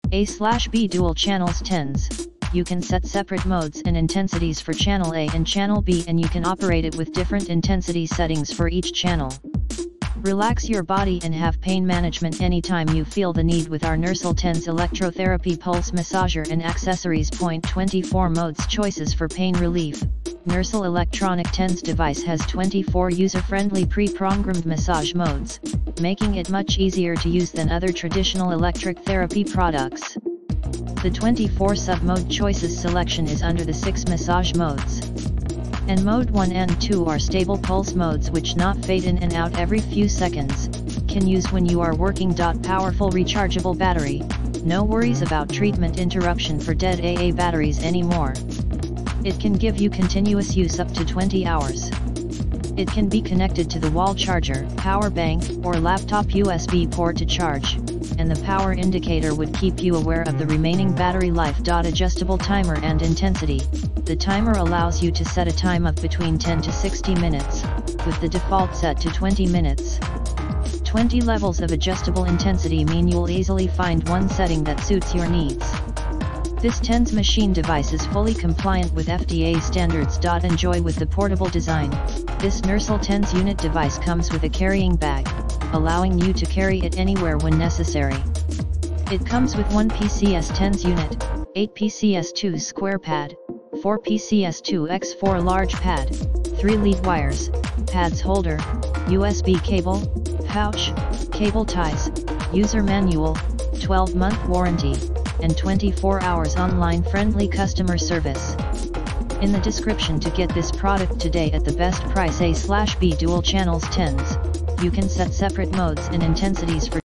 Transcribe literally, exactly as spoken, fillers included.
A slash B dual channels tens. You can set separate modes and intensities for channel A and channel B, and you can operate it with different intensity settings for each channel. Relax your body and have pain management anytime you feel the need with our Nersil tens electrotherapy pulse massager and accessories. Point twenty-four modes choices for pain relief. Nersil electronic tens device has twenty-four user-friendly pre-programmed massage modes, making it much easier to use than other traditional electric therapy products. The twenty-four sub-mode choices selection is under the six massage modes. And mode one and two are stable pulse modes which not fade in and out every few seconds, can use when you are working. Powerful rechargeable battery, no worries about treatment interruption for dead A A batteries anymore. It can give you continuous use up to twenty hours. It can be connected to the wall charger, power bank, or laptop U S B port to charge, and the power indicator would keep you aware of the remaining battery life. Adjustable timer and intensity. The timer allows you to set a time of between ten to sixty minutes, with the default set to twenty minutes. twenty levels of adjustable intensity mean you'll easily find one setting that suits your needs. This tens machine device is fully compliant with F D A standards. Enjoy with the portable design. This Nersil tens unit device comes with a carrying bag, allowing you to carry it anywhere when necessary. It comes with one P C S tens unit, eight P C S two square pad, four P C S two by four large pad, three lead wires, pads holder, U S B cable, pouch, cable ties, user manual, twelve month warranty, and twenty-four hours online friendly customer service. In the description to get this product today at the best price. A slash B dual channels tens. You can set separate modes and intensities for